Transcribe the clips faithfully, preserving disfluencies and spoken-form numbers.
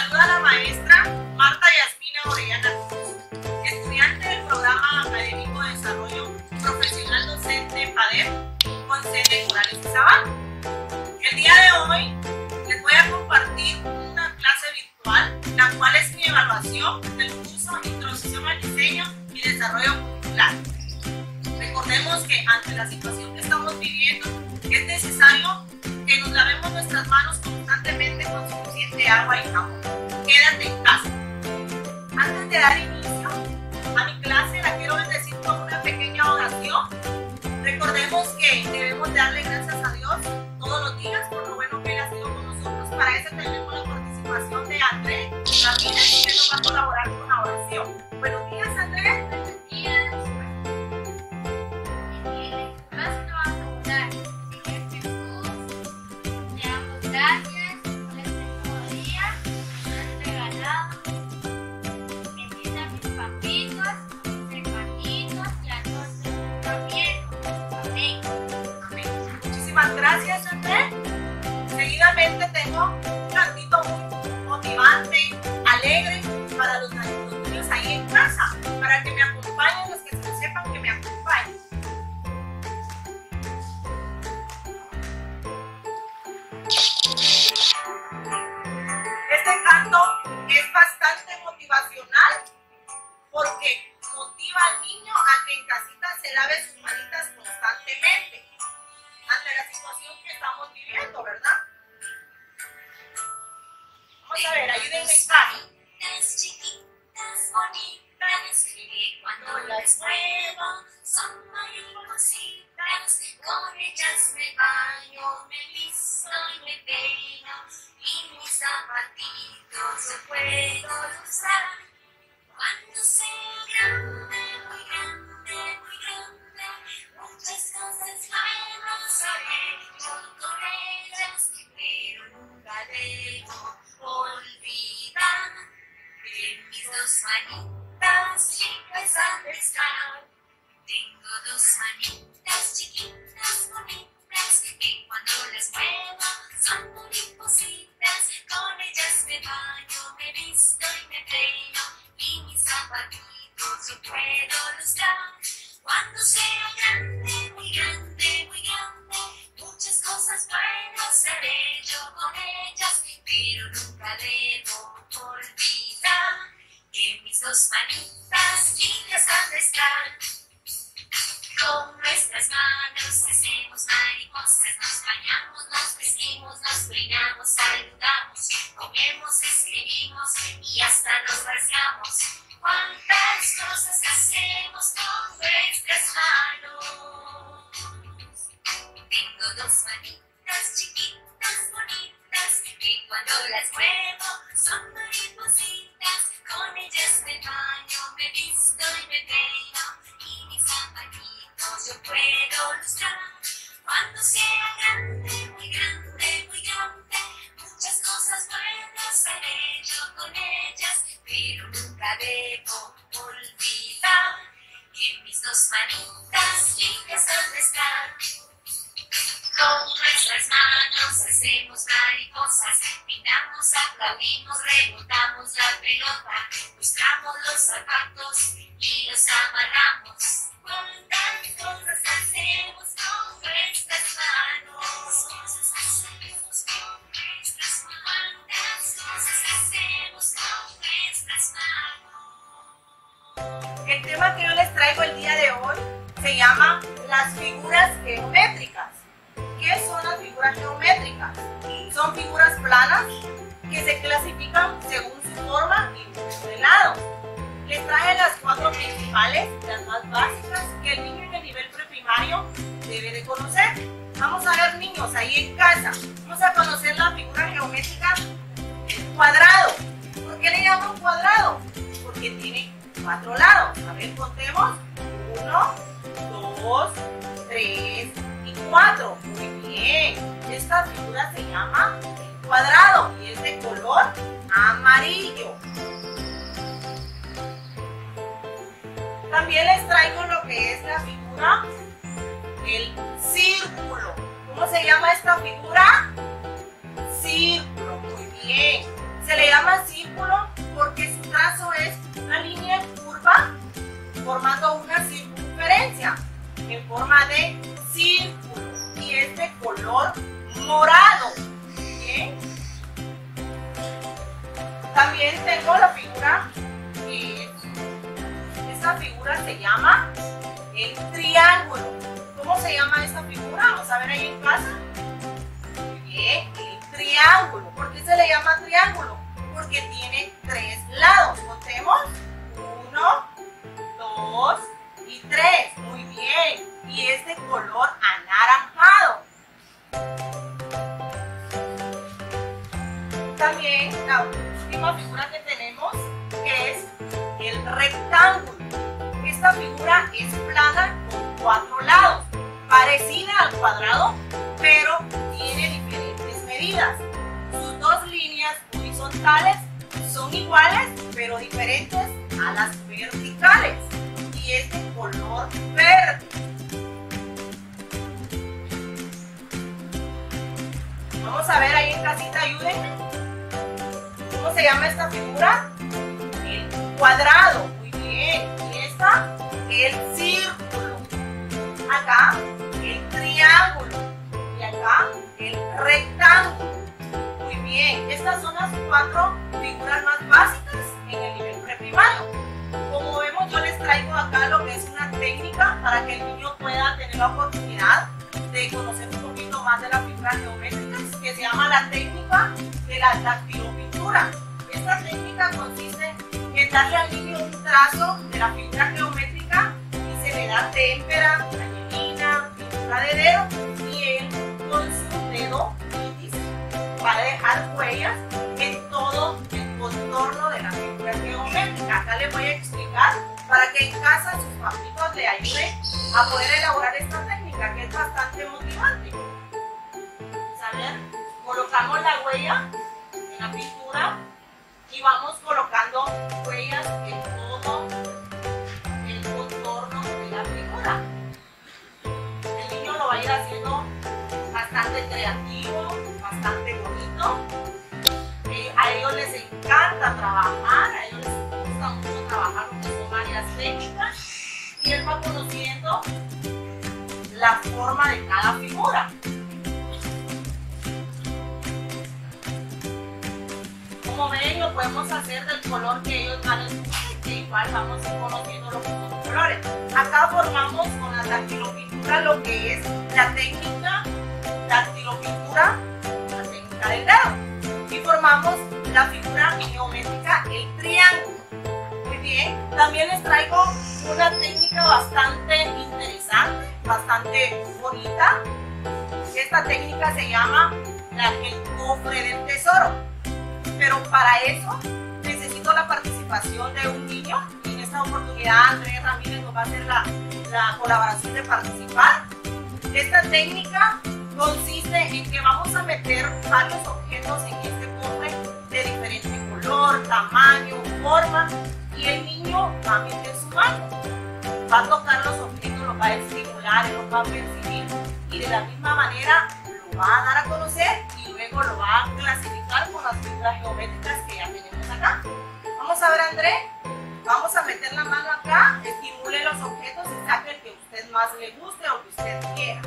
saluda la maestra Marta Yasmina Orellana Cruz, estudiante del Programa Académico de Desarrollo Profesional Docente PADEP con sede en Morales y Sabana. El día de hoy les voy a compartir una clase virtual, la cual es mi evaluación del curso Introducción al Diseño y Desarrollo Curricular. Recordemos que ante la situación que estamos viviendo es necesario que nos lavemos nuestras manos constantemente con suficiente agua y jabón. Quédate en casa. Antes de dar inicio a mi clase, la quiero bendecir con una pequeña oración. Recordemos que debemos darle gracias a Dios todos los días por lo bueno que Él ha sido con nosotros. Para eso tenemos la participación de Andrés Ramírez, que nos va a colaborar con la oración. Buenos días, Andrés. Buenos días. En la clase nos vamos a hablar. Señor Jesús, te damos gracias por este nuevo día que nos has regalado. Bendice a mis papitos, mis hermanitos y a todos los también. Amén. Amén. Muchísimas gracias, Andrés. Seguidamente tengo un cantito muy motivante, alegre para los, los niños ahí en casa, para que me acompañen, los que se sepan que me acompañen. Este canto es bastante motivacional porque motiva al niño a que en casita se lave sus manitas constantemente ante la situación que estamos viviendo, ¿verdad? Vamos a ver, ayúdenme en casa. Las chiquitas bonitas que cuando las muevo son maripositas, con ellas me baño, me visto y me peino, y mis zapatitos yo puedo usar. Cuando sea grande, muy grande, muy grande, muchas cosas nuevas haré yo con ellas, pero nunca debo olvidar que mis dos manitas chicas han de estar. Tengo dos manitas chiquitas bonitas que cuando las muevo son maripositas, con ellas me baño, me visto y me peino, y mis zapatitos yo puedo lustrar. Cuando sea grande, muy grande, muy grande, muchas cosas buenas haré yo con ellas, pero nunca debo olvidar que mis dos manitas chicas han de estar. Con nuestras manos hacemos mariposas, nos bañamos, nos vestimos, nos peinamos, saludamos, comemos, escribimos y hasta nos rasgamos. ¿Cuántas cosas hacemos con nuestras manos? Tengo dos manitas chiquitas, bonitas, que cuando las muevo son maripositas, con ellas me baño, me visto y me peino, y mis zapatitos yo puedo lustrar. Cuando sea grande, muy grande, muy grande, muchas cosas buenas haré yo con ellas, pero nunca debo olvidar que mis dos manitas chicas han de estar. Con nuestras manos hacemos mariposas, pintamos, aplaudimos, rebotamos la pelota, lustramos los zapatos y los amarramos. ¿Cuántas cosas hacemos con nuestras manos? Hacemos con nuestras manos. ¿Cuántas cosas hacemos con nuestras manos? El tema que yo les traigo el día de hoy se llama las figuras geométricas. ¿Qué son las figuras geométricas? Son figuras planas que se clasifican según su forma y número de lados. Les traje las cuatro principales, las más básicas, que el niño en el nivel preprimario debe de conocer. Vamos a ver, niños, ahí en casa. Vamos a conocer la figura geométrica cuadrado. ¿Por qué le llaman cuadrado? Porque tiene cuatro lados. A ver, contemos. Uno, dos, tres y cuatro. Muy bien. Esta figura se llama cuadrado y es de color amarillo. También les traigo lo que es la figura del círculo. ¿Cómo se llama esta figura? Círculo. Muy bien. Se le llama así También tengo la figura, eh, esta figura se llama el triángulo. ¿Cómo se llama esta figura? Vamos a ver ahí en casa. Muy bien, el triángulo. ¿Por qué se le llama triángulo? Porque tiene tres lados. Contemos. Uno, dos y tres. Muy bien. Y es de color anaranjado. También la última figura que tenemos es el rectángulo. Esta figura es plana con cuatro lados, parecida al cuadrado, pero tiene diferentes medidas. Sus dos líneas horizontales son iguales, pero diferentes a las verticales, y es de color verde. Vamos a ver ahí en casita, ayúdenme. ¿Cómo se llama esta figura? El cuadrado. Muy bien. Y esta, el círculo. Acá, el triángulo. Y acá, el rectángulo. Muy bien. Estas son las cuatro figuras más básicas en el nivel preprimario. Como vemos, yo les traigo acá lo que es una técnica para que el niño pueda tener la oportunidad de conocer un poquito más de las figuras geométricas, que se llama la técnica de la dactilopintura. Esta técnica consiste en darle al niño un trazo de la figura geométrica y se le da témpera, anilina, pintura de dedo, y él con su dedo índice va a dejar huellas en todo el contorno de la figura geométrica. Acá les voy a explicar para que en casa sus papitos le ayuden a poder elaborar esta técnica, que es bastante motivante. A ver, colocamos la huella en la pintura y vamos colocando huellas en todo el contorno de la figura. El niño lo va a ir haciendo bastante creativo, bastante bonito. Eh, a ellos les encanta trabajar, a ellos les gusta mucho trabajar porque son varias técnicas, y él va conociendo la forma de cada figura. Como ven, lo podemos hacer del color que ellos van a escoger, que igual vamos a ir conociendo lo que son los colores. Acá formamos con la dactilopintura lo que es la técnica dactilopintura, la técnica del dedo. Y formamos la figura geométrica, el triángulo. Muy bien. También les traigo una técnica bastante interesante, bastante bonita. Esta técnica se llama la, el cofre del tesoro. Pero para eso necesito la participación de un niño, y en esta oportunidad Andrés Ramírez nos va a hacer la, la colaboración de participar. Esta técnica consiste en que vamos a meter varios objetos en este cofre de diferente color, tamaño, forma, y el niño va a meter su mano, va a tocar los objetos, los va a estimular, los va a percibir, y de la misma manera lo va a dar a conocer y luego lo va a clasificar con las figuras geométricas que ya tenemos acá. Vamos a ver, André, vamos a meter la mano acá, estimule los objetos y saque el que a usted más le guste o que usted quiera.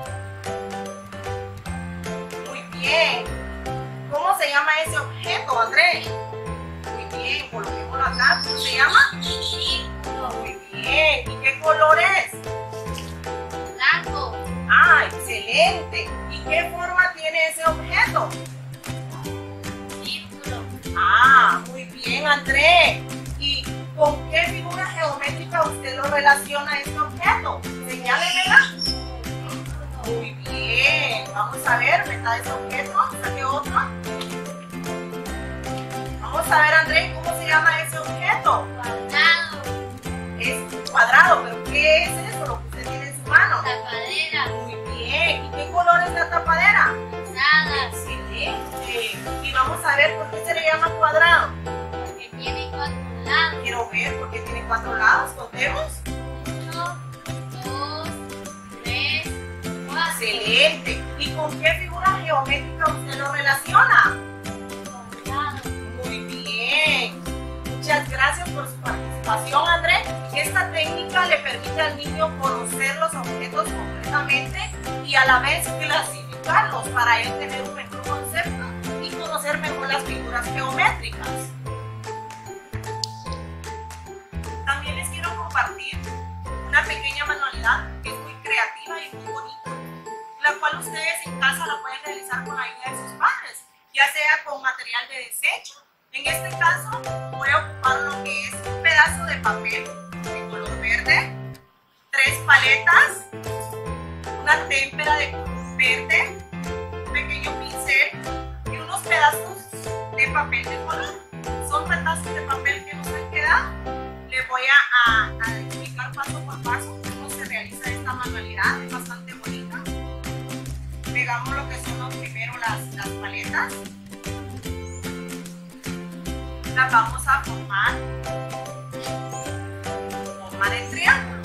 Muy bien. ¿Cómo se llama ese objeto, André? Muy bien, coloquémoslo acá. ¿Cómo se llama? Muy bien. ¿Y qué color es? Blanco. Ah, excelente. ¿Y qué forma tiene ese objeto? Círculo. Ah, muy bien, André. ¿Y con qué figura geométrica usted lo relaciona a este objeto? Señálemela. Muy bien. Vamos a ver, meta ese objeto. Saque otro. Vamos a ver, André, ¿cómo se llama ese objeto? Cuadrado. Es cuadrado, pero ¿qué es eso? Lo que usted tiene en su mano. Tapadera. Muy bien. ¿Y qué color es la tapadera? Rosada. Excelente. Y vamos a ver por qué se le llama cuadrado. Porque tiene cuatro lados. Quiero ver por qué tiene cuatro lados. Contemos. Uno, dos, tres, cuatro. Excelente. ¿Y con qué figura geométrica usted lo relaciona? Cuadrado. Muy bien. Muchas gracias por su participación, André. Esta técnica le permite al niño conocer los objetos completamente y a la vez clasificarlos para él tener un mejor concepto y conocer mejor las figuras geométricas. caso voy a ocupar lo que es un pedazo de papel de color verde, tres paletas, una témpera de color verde, un pequeño pincel y unos pedazos de papel de color. Son pedazos de papel que nos han quedado. Les voy a, a, a explicar paso por paso cómo se realiza esta manualidad. Es bastante bonita. Pegamos lo que son los, primero las, las paletas. Las vamos a formar formar el triángulo.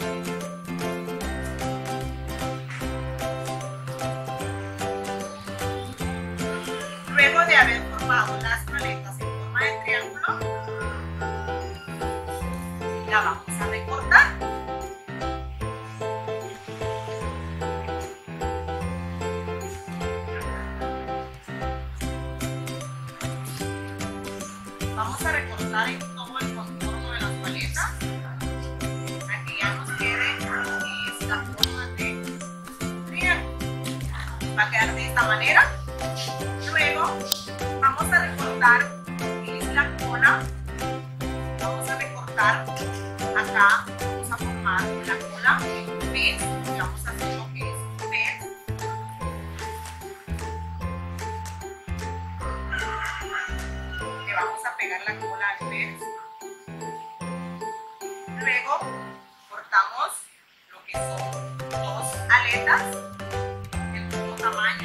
Luego de haber formado las paletas en forma de triángulo, la vamos a recortar. Vamos a recortar en todo el contorno de las paletas para que ya nos quede esta forma de triángulo. Va a quedar de esta manera. Luego vamos a recortar lo que es la cola. Vamos a recortar acá, vamos a formar la cola en un pez. Y vamos a hacer lo que es un pez. Le vamos a pegar la cola al pez. Luego cortamos lo que son dos aletas del mismo tamaño.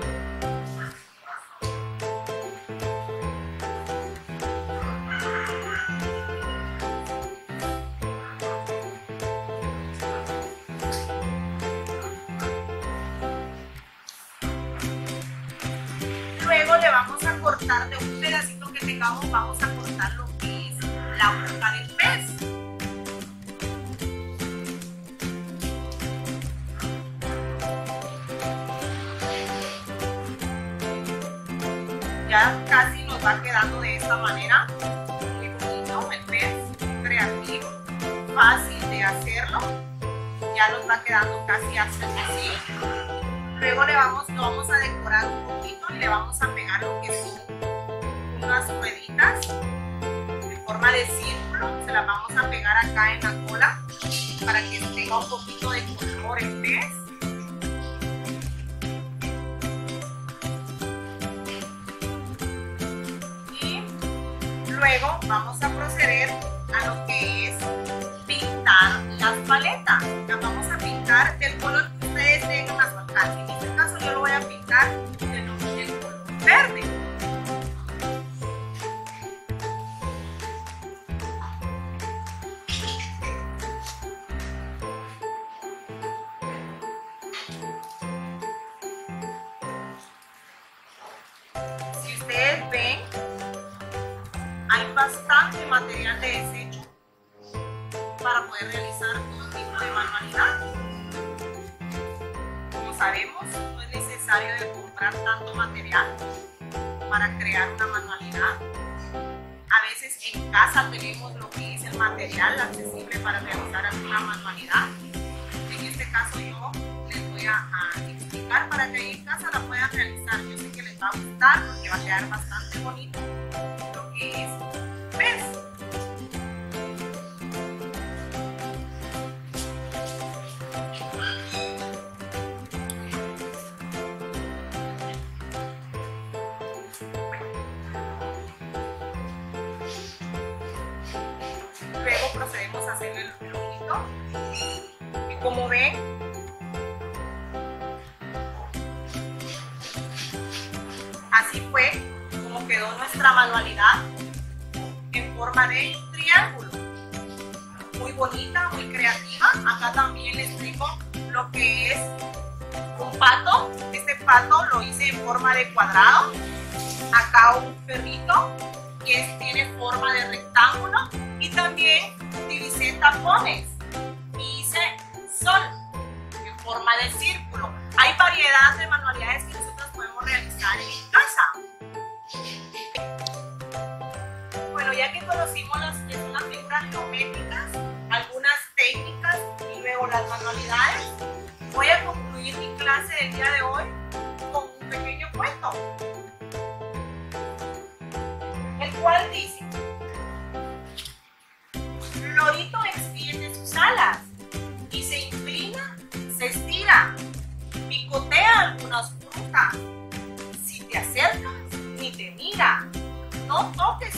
Luego le vamos a cortar de un pedacito que tengamos, vamos a cortar lo que es la boca del pez. Ya casi nos va quedando de esta manera. Muy bonito el pez, creativo, fácil de hacerlo. Ya nos va quedando casi así. Luego le vamos, lo vamos a decorar un poquito y le vamos a pegar lo que son unas rueditas en forma de círculo. Se las vamos a pegar acá en la cola para que tenga un poquito de color el pez. Y luego vamos a proceder a lo que es pintar las paletas. Las vamos a pintar del color que ustedes tengan a su alcance. En este caso yo lo voy a pintar del color verde. Si ustedes ven, hay bastante material de desecho para poder realizar todo tipo de manualidad. Como sabemos, no es necesario de comprar tanto material para crear una manualidad. A veces en casa tenemos lo que es el material accesible para realizar alguna manualidad. En este caso yo les voy a, a explicar para que ahí en casa la puedan realizar. Yo sé que les va a gustar porque va a quedar bastante bonito lo que es pez. Luego procedemos a hacer el ojito. Y como ven, así fue como quedó nuestra manualidad en forma de triángulo. Muy bonita, muy creativa. Acá también les traigo lo que es un pato. Este pato lo hice en forma de cuadrado. Acá un perrito que es, tiene forma de rectángulo. Y también utilicé tapones y hice sol en forma de círculo. Hay variedad de manualidades que nosotros podemos realizar en casa. Bueno, ya que conocimos las, las figuras geométricas, algunas técnicas y luego las manualidades, voy a concluir mi clase del día de hoy con un pequeño cuento, el cual dice: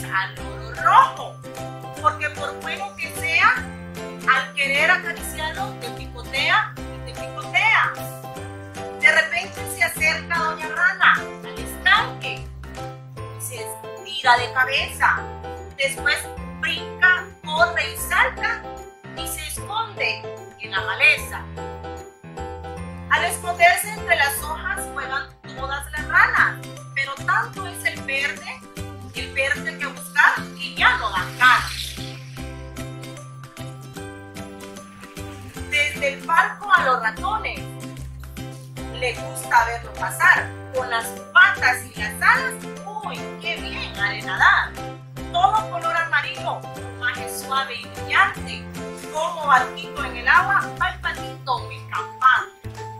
al oro rojo, porque por bueno que sea, al querer acariciarlo, te picotea y te picotea. De repente se acerca doña Rana al estanque y se tira de cabeza. Después brinca, corre y salta y se esconde en la maleza. Al esconderse entre las hojas juegan todas las ranas, pero tanto es el verde, el verde que buscar, que ya no dan ganas. Desde el palco a los ratones le gusta verlo pasar, con las patas y las alas, uy, qué bien ha de nadar. Todo color amarillo, plumaje suave y brillante, como barquito en el agua, va el patito muy campante.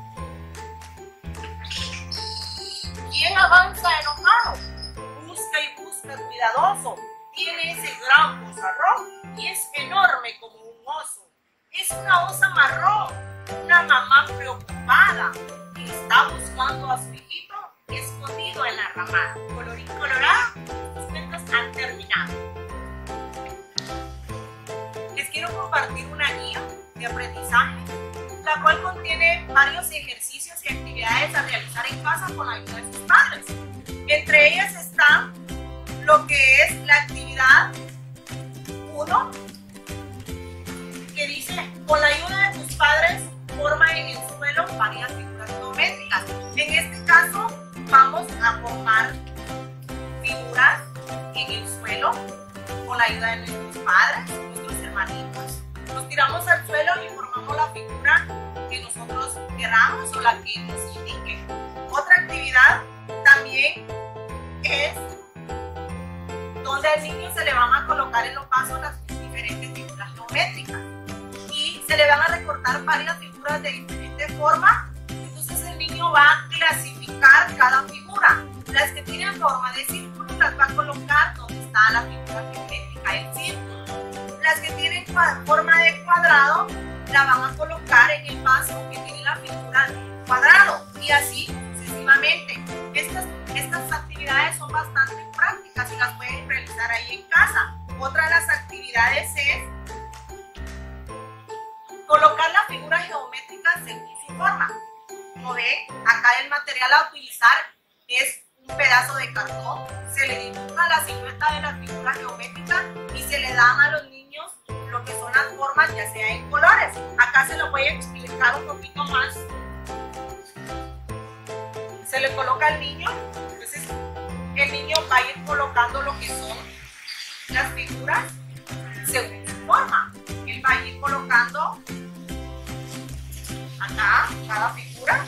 ¿Quién avanza enojado? Busca y busca cuidadoso, tiene ese gran bozarrón y es enorme como un oso. Es una osa marrón, una mamá preocupada que está buscando a su hijito escondido en la ramada. Colorín colorado, estos cuentos han terminado. Les quiero compartir una guía de aprendizaje, la cual contiene varios ejercicios y actividades a realizar en casa con la ayuda de sus padres. Entre ellas está lo que es la actividad uno, que dice, con la ayuda de tus padres, forma en el suelo varias figuras geométricas. En este caso, vamos a formar figuras en el suelo con la ayuda de nuestros padres, nuestros hermanitos. Nos tiramos al suelo y formamos la figura que nosotros queramos o la que nos indique. Otra actividad también es donde al niño se le van a colocar en los pasos las diferentes figuras geométricas y se le van a recortar varias figuras de diferente forma. Entonces el niño va a clasificar cada figura. Las que tienen forma de círculo las va a colocar donde está la figura geométrica, el círculo. Las que tienen forma de cuadrado la van a colocar en el paso que tiene la figura de cuadrado y así sucesivamente. Estas, estas actividades son bastante prácticas y las pueden realizar ahí en casa. Otra de las actividades es colocar la figura geométrica según su forma. Como ven, acá el material a utilizar es un pedazo de cartón, se le dibuja la silueta de la figura geométrica y se le dan a los niños lo que son las formas, ya sea en colores. Acá se lo voy a explicar un poquito más. Se le coloca al niño, entonces el niño va a ir colocando lo que son las figuras según su forma. Él va a ir colocando acá cada figura.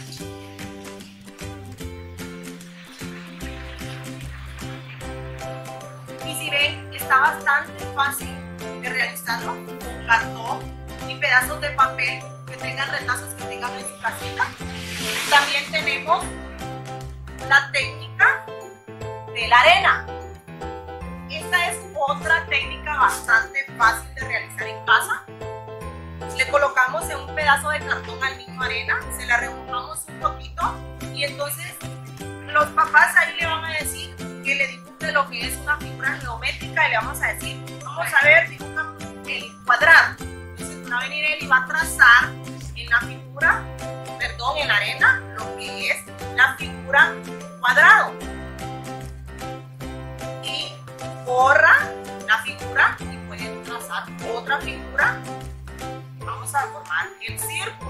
Y si ven, está bastante fácil de realizarlo con cartón y pedazos de papel que tengan retazos que tengan en su casita. También tenemos la técnica de la arena. Esta es otra técnica bastante fácil de realizar en casa. Le colocamos en un pedazo de cartón al niño arena, se la remojamos un poquito y entonces los papás ahí le van a decir que le dibuje lo que es una figura geométrica y le vamos a decir, vamos a ver, dibuja el cuadrado. Entonces va a venir él y va a trazar en la figura, perdón, en la arena, lo que es la figura cuadrado. Y borra la figura y pueden trazar otra figura. Vamos a formar el círculo.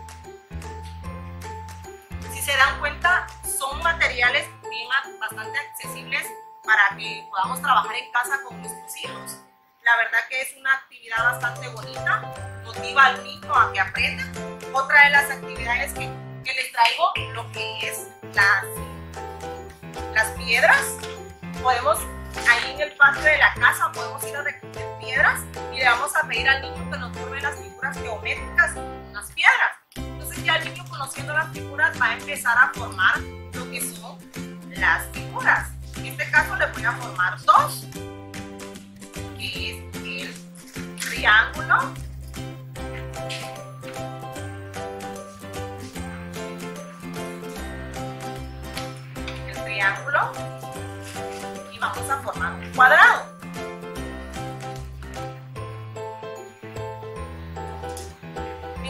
Si se dan cuenta, son materiales bien, bastante accesibles para que podamos trabajar en casa con nuestros hijos. La verdad que es una actividad bastante bonita, motiva al niño a que aprenda. Otra de las actividades que, que les traigo, lo que es las, las piedras. Podemos, ahí en el patio de la casa, podemos ir a recoger piedras y le vamos a pedir al niño que nos forme las figuras geométricas con unas piedras. Entonces ya el niño, conociendo las figuras, va a empezar a formar lo que son las figuras. En este caso le voy a formar dos, que es el triángulo, el triángulo, y vamos a formar un cuadrado.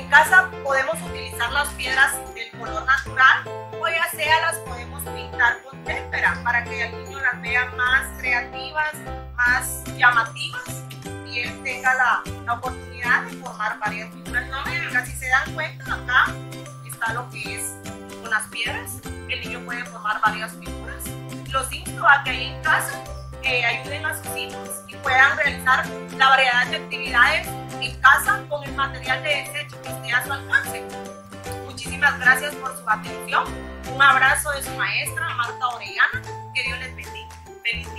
casa podemos utilizar las piedras del color natural o ya sea las podemos pintar con témpera para que el niño las vea más creativas, más llamativas y él tenga la, la oportunidad de formar varias figuras geométricas. Si se dan cuenta, acá está lo que es con las piedras. El niño puede formar varias figuras. Los insto a que ahí en casa eh, ayuden a sus hijos y puedan realizar la variedad de actividades en casa con el material de desecho que esté a su alcance. Muchísimas gracias por su atención. Un abrazo de su maestra, Marta Orellana. Que Dios les bendiga. Feliz día.